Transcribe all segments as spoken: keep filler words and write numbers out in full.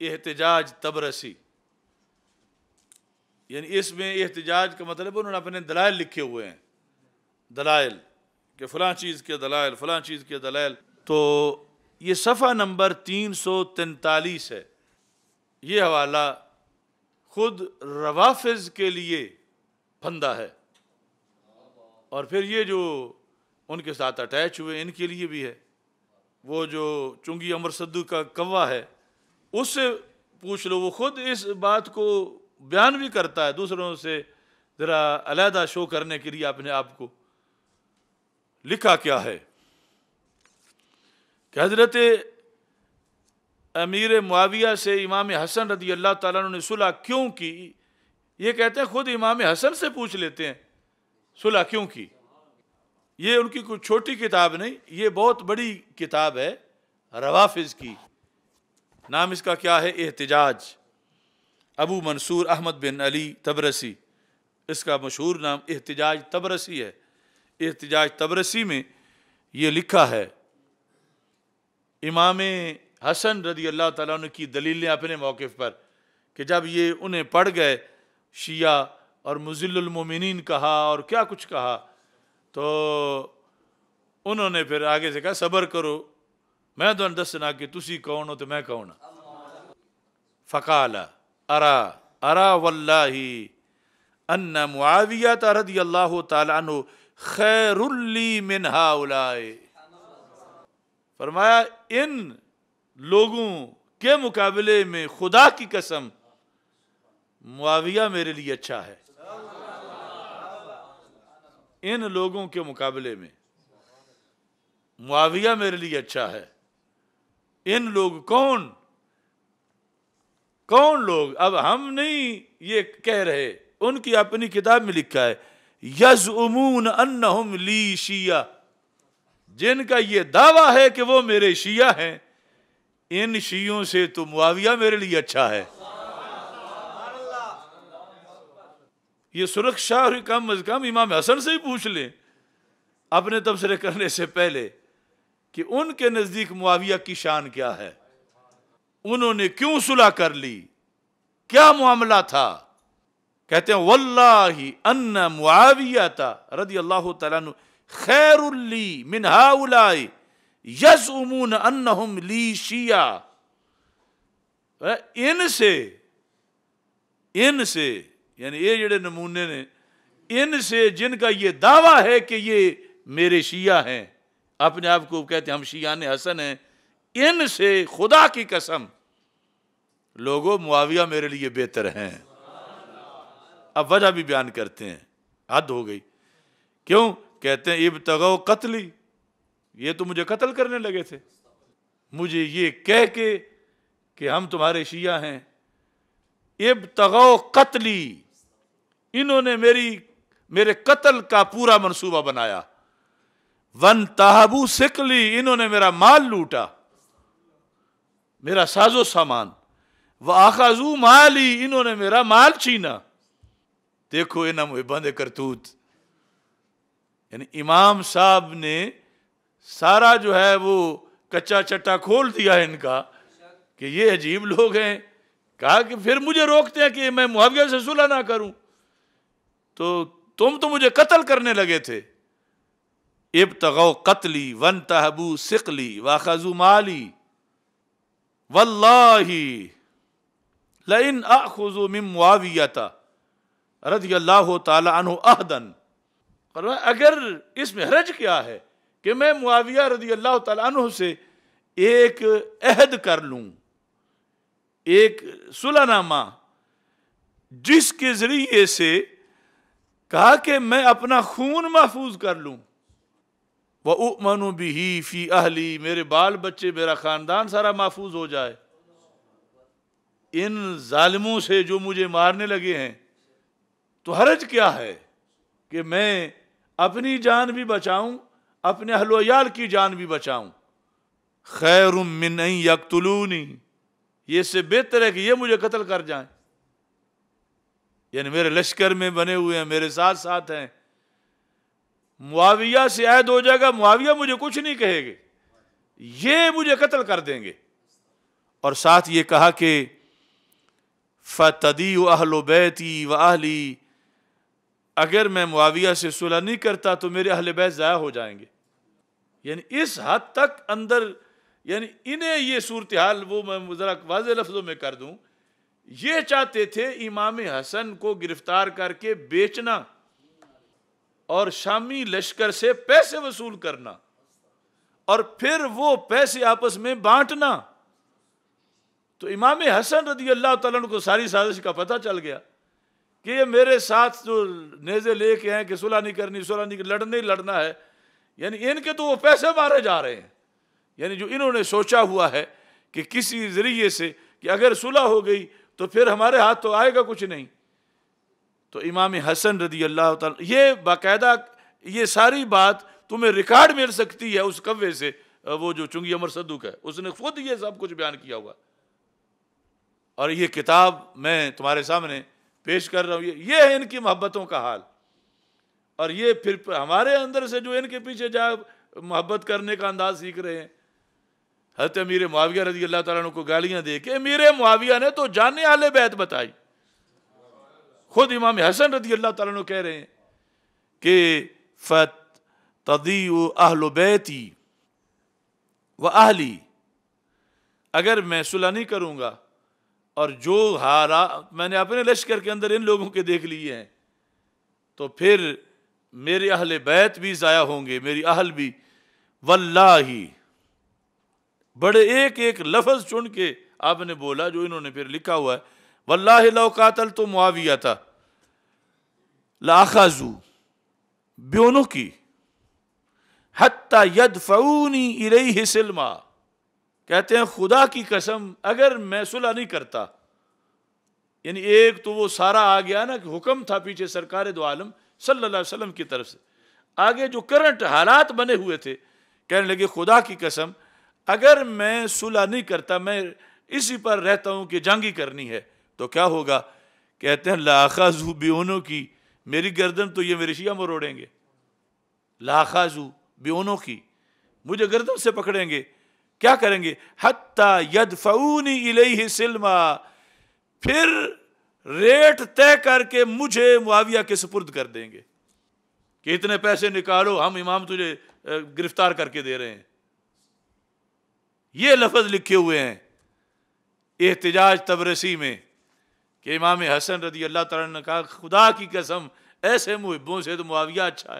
احتجاج طبرسی، یعنی اس میں احتجاج کا مطلب انہوں نے اپنے دلائل لکھے ہوئے ہیں، دلائل کہ فلاں چیز کے دلائل، فلاں چیز کے دلائل. تو یہ صفحہ نمبر تین سو تینتالیس ہے. یہ حوالہ خود روافض کے لیے پھندہ ہے، اور پھر یہ جو ان کے ساتھ اٹیچ ہوئے ان کے لیے بھی ہے. وہ جو چنگی امر صدو کا کوا ہے اس سے پوچھ لو، وہ خود اس بات کو بیان بھی کرتا ہے دوسروں سے ذرا علیحدہ شو کرنے کے لیے اپنے آپ کو. لکھا کیا ہے کہ حضرت امیر معاویہ سے امام حسن رضی اللہ تعالیٰ عنہ نے صلح کیوں کی. یہ کہتے ہیں خود امام حسن سے پوچھ لیتے ہیں صلح کیوں کی. یہ ان کی کوئی چھوٹی کتاب نہیں، یہ بہت بڑی کتاب ہے روافض کی. نام اس کا کیا ہے؟ احتجاج. ابو منصور احمد بن علی طبرسی، اس کا مشہور نام احتجاج طبرسی ہے. احتجاج طبرسی میں یہ لکھا ہے امام حسن رضی اللہ تعالیٰ عنہ کی دلیلیں اپنے موقف پر، کہ جب یہ انہیں پڑھ گئے شیعہ اور مذل المومنین کہا اور کیا کچھ کہا، تو انہوں نے پھر آگے سے کہا صبر کرو، میں تو دسنا کہ تسی کون ہو تو میں کون ہوں. فقال ارا ارا واللہ ان معاویہ رضی اللہ تعالی عنہ خیر لی من ہؤلاء. فرمایا ان لوگوں کے مقابلے میں خدا کی قسم معاویہ میرے لیے اچھا ہے. ان لوگوں کے مقابلے میں معاویہ میرے لیے اچھا ہے. ان لوگ کون کون لوگ؟ اب ہم نہیں یہ کہہ رہے، ان کی اپنی کتاب میں لکھا ہے یزعمون انہم لی شیعہ، جن کا یہ دعویٰ ہے کہ وہ میرے شیعہ ہیں. ان شیعوں سے تو معاویہ میرے لیے اچھا ہے. یہ سرخ شاہ کم از کم امام حسن سے ہی پوچھ لیں اپنے تبصرے کرنے سے پہلے کہ ان کے نزدیک معاویہ کی شان کیا ہے، انہوں نے کیوں صلح کر لی، کیا معاملہ تھا. کہتے ہیں واللہ ان معاویہ رضی اللہ تعالیٰ عنہ خیر لی من ہؤلاء یزعمون انہم لی شیعہ. ان سے ان سے یعنی یہ جڑے نمونے نے، ان سے جن کا یہ دعویٰ ہے کہ یہ میرے شیعہ ہیں، اپنے آپ کو کہتے ہیں ہم شیعان حسن ہیں، ان سے خدا کی قسم لوگوں معاویہ میرے لیے بہتر ہیں. اب وجہ بھی بیان کرتے ہیں، حد ہو گئی. کیوں؟ کہتے ہیں ابتغوا قتلی، یہ تو مجھے قتل کرنے لگے تھے، مجھے یہ کہہ کے کہ ہم تمہارے شیعہ ہیں. ابتغوا قتلی، انہوں نے میری میرے قتل کا پورا منصوبہ بنایا. وانتہبوا ثقلی، انہوں نے میرا مال لوٹا، میرا ساز و سامان. وَأَخَذُوا مَالِي، انہوں نے میرا مال چھینا. دیکھو انہاں محباں دے کرتوت. یعنی امام صاحب نے سارا جو ہے وہ کچا چٹا کھول دیا ہے ان کا کہ یہ عجیب لوگ ہیں. کہا کہ پھر مجھے روکتے ہیں کہ میں معاویہ سے صلح نہ کروں، تو تم تو مجھے قتل کرنے لگے تھے. ابتغوا قتلی وانتہبوا ثقلی واخذوا مالی واللہ لئن اخذ من معاویہ رضی اللہ تعالی عنہ عہدن. اگر اس میں حرج کیا ہے کہ میں معاویہ رضی اللہ تعالی عنہ سے ایک عہد کر لوں، ایک صلح نامہ، جس کے ذریعے سے کہا کہ میں اپنا خون محفوظ کر لوں. وَأُؤْمَنُ بِهِ فِي أَهْلِي، میرے بال بچے میرا خاندان سارا محفوظ ہو جائے. ان ظالموں سے جو مجھے مارنے لگے ہیں تو حرج کیا ہے کہ میں اپنی جان بھی بچاؤں، اپنے اہل و عیال کی جان بھی بچاؤں. خیر من ان یقتلونی، یہ سے بہتر ہے کہ یہ مجھے قتل کر جائیں. یعنی میرے لشکر میں بنے ہوئے ہیں، میرے ساتھ ساتھ ہیں. معاویہ سے عہد ہو جائے گا، معاویہ مجھے کچھ نہیں کہے گے، یہ مجھے قتل کر دیں گے. اور ساتھ یہ کہا کہ فَتَدِيُّ أَهْلُ بَيْتِي وَأَهْلِي، اگر میں معاویہ سے صلح نہیں کرتا تو میرے اہل بیت ضائع ہو جائیں گے. یعنی اس حد تک اندر، یعنی انہیں یہ صورتحال، وہ میں ذرا واضح لفظوں میں کر دوں، یہ چاہتے تھے امام حسن کو گرفتار کر کے بیچنا اور شامی لشکر سے پیسے وصول کرنا اور پھر وہ پیسے آپس میں بانٹنا. تو امام حسن رضی اللہ تعالیٰ عنہ کو ساری سازش کا پتہ چل گیا کہ یہ میرے ساتھ جو نیزے لے کے ہیں کہ صلح نہیں کرنی، صلح نہیں، لڑنے ہی لڑنا ہے، یعنی ان کے تو وہ پیسے مارے جا رہے ہیں. یعنی جو انہوں نے سوچا ہوا ہے کہ کسی ذریعے سے کہ اگر صلح ہو گئی تو پھر ہمارے ہاتھ تو آئے گا کچھ نہیں. تو امام حسن رضی اللہ تعالیٰ، یہ باقاعدہ یہ ساری بات تمہیں ریکارڈ مل سکتی ہے اس کوے سے، وہ جو چنگی عمر صدوق ہے، اس نے خود یہ سب کچھ بیان کیا ہوا. اور یہ کتاب میں تمہارے سامنے پیش کر رہا ہوں. یہ ہے ان کی محبتوں کا حال. اور یہ پھر ہمارے اندر سے جو ان کے پیچھے جا محبت کرنے کا انداز سیکھ رہے ہیں. حضرت امیر معاویہ رضی اللہ تعالیٰ عنہ کو گالیاں دے کے امیر معاویہ نے تو جان اہل بیت بتائی. خود امام حسن رضی اللہ تعالیٰ عنہ کہہ رہے ہیں کہ فَتَضِيُّ أَهْلُ بَيْتِي وَأَهْلِي، اگر میں صلح نہیں کروں گا اور جو حالات میں نے اپنے لشکر کے اندر ان لوگوں کے دیکھ لیے ہیں تو پھر میرے اہل بیت بھی ضائع ہوں گے، میری اہل بھی. واللہ، بڑے ایک ایک لفظ چن کے آپ نے بولا جو انہوں نے پھر لکھا ہوا ہے. واللہ لو قاتلت معاویہ لأخذوا بعنقی حتی یدفعونی الیہ سلما. کہتے ہیں خدا کی قسم اگر میں صلح نہیں کرتا، یعنی ایک تو وہ سارا آ گیا نا کہ حکم تھا پیچھے سرکار دو عالم صلی اللہ علیہ وسلم کی طرف سے، آگے جو کرنٹ حالات بنے ہوئے تھے، کہنے لگے خدا کی قسم اگر میں صلح نہیں کرتا، میں اسی پر رہتا ہوں کہ جنگ ہی کرنی ہے، تو کیا ہوگا؟ کہتے ہیں لَأَخَذُوا بِعُنُقِی، میری گردن تو یہ میرے شیعہ مروڑیں گے. لَأَخَذُوا بِعُنُقِی، مجھے گردن سے پکڑیں گے. کیا کریں گے؟ حَتَّى يَدْفَعُونِي إِلَيْهِ سِلْمًا، پھر ریٹ طے کر کے مجھے معاویہ کے سپرد کر دیں گے کہ اتنے پیسے نکالو، ہم امام تجھے گرفتار کر کے دے رہے ہیں. یہ لفظ لکھے ہوئے ہیں احتجاج تبرسی میں کہ امام حسن رضی اللہ تعالیٰ نے کہا خدا کی قسم ایسے محبوں سے تو معاویہ اچھا ہے.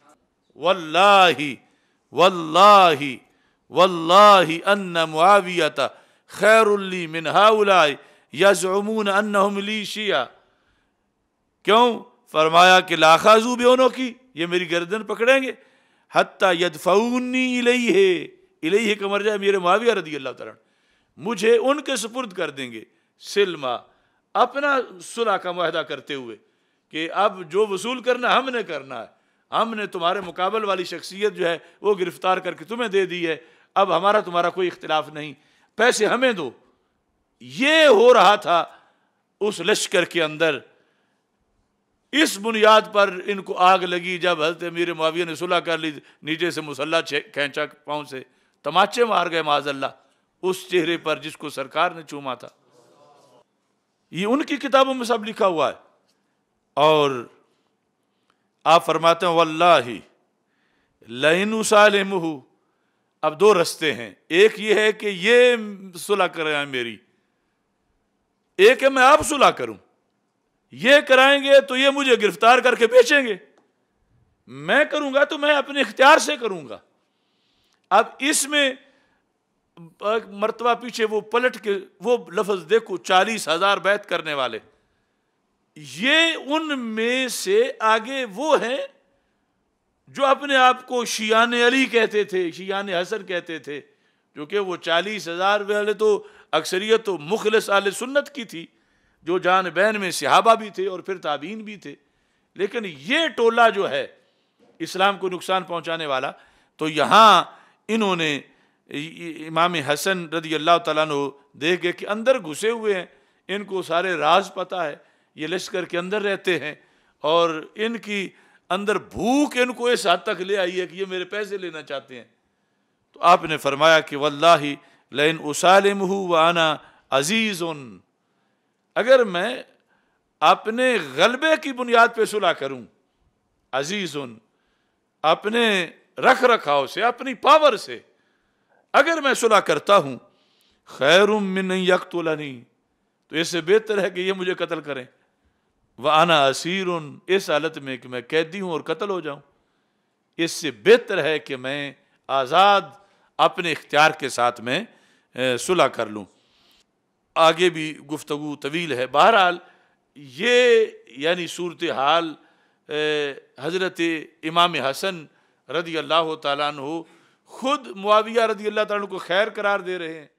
واللہ واللہ واللہ ان معاویہ خیر لی من ہؤلاء یزعمون انہم لی شیعہ. کیوں؟ فرمایا کہ لاخذوا بعنقی، یہ میری گردن پکڑیں گے، حتی یدفعونی الیہ، الیہ کا مرجع میرے معاویہ رضی اللہ تعالیٰ مجھے ان کے سپرد کر دیں گے. سلما، اپنا صلح کا معاہدہ کرتے ہوئے کہ اب جو وصول کرنا ہم نے کرنا ہے، ہم نے تمہارے مقابل والی شخصیت جو ہے وہ گرفتار کر کے تمہیں دے دی ہے، اب ہمارا تمہارا کوئی اختلاف نہیں، پیسے ہمیں دو. یہ ہو رہا تھا اس لشکر کے اندر. اس بنیاد پر ان کو آگ لگی جب حضرت امیر معاویہ نے صلح کر لی، نیچے سے مسلح کھینچا پاؤں سے، تماچے مار گئے معاذ اللہ اس چہرے پر جس کو سرکار نے چوما تھا. یہ ان کی کتابوں میں سب لکھا ہوا ہے. اور آپ فرماتے ہیں واللہ لئن اسالمہ، اب دو رستے ہیں، ایک یہ ہے کہ یہ صلح کرائیں میری، ایک ہے میں آپ صلح کروں. یہ کرائیں گے تو یہ مجھے گرفتار کر کے بیچیں گے، میں کروں گا تو میں اپنے اختیار سے کروں گا. اب اس میں مرتبہ پیچھے وہ پلٹ کے وہ لفظ دیکھو، چالیس ہزار بیعت کرنے والے، یہ ان میں سے آگے وہ ہیں جو اپنے آپ کو شیعان علی کہتے تھے، شیعان حسن کہتے تھے، جو کہ وہ چالیس ہزار والے تو اکثریت تو مخلص اہل سنت کی تھی، جو جان بین میں صحابہ بھی تھے اور پھر تابعین بھی تھے. لیکن یہ ٹولہ جو ہے اسلام کو نقصان پہنچانے والا، تو یہاں انہوں نے امام حسن رضی اللہ تعالیٰ عنہ دیکھ گئے کہ اندر گھسے ہوئے ہیں، ان کو سارے راز پتہ ہے، یہ لشکر کے اندر رہتے ہیں اور ان کی اندر بھوک ان کو اس حد تک لے آئی ہے کہ یہ میرے پیسے لینا چاہتے ہیں. تو آپ نے فرمایا کہ واللہ لئن اسالمہ وانا عزیز، اگر میں اپنے غلبے کی بنیاد پہ صلح کروں، عزیز اپنے رکھ رکھاؤ سے، اپنی پاور سے اگر میں صلح کرتا ہوں، خیر من ان یقتلنی، تو اس سے بہتر ہے کہ یہ مجھے قتل کریں، وانا اسیر، اس حالت میں کہ میں قیدی ہوں اور قتل ہو جاؤں، اس سے بہتر ہے کہ میں آزاد اپنے اختیار کے ساتھ میں صلح کر لوں۔ آگے بھی گفتگو طویل ہے، بہرحال یہ یعنی صورتحال حضرت امام حسن رضی اللہ تعالیٰ عنہ خود معاویہ رضی اللہ تعالیٰ عنہ کو خیر قرار دے رہے ہیں۔